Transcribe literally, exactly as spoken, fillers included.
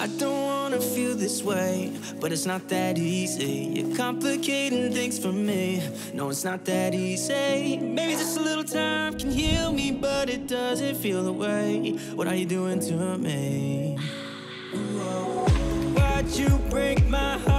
I don't wanna feel this way, but it's not that easy. You're complicating things for me. No, it's not that easy. Maybe just a little time can heal me, but it doesn't feel the way. What are you doing to me? Why'd you break my heart?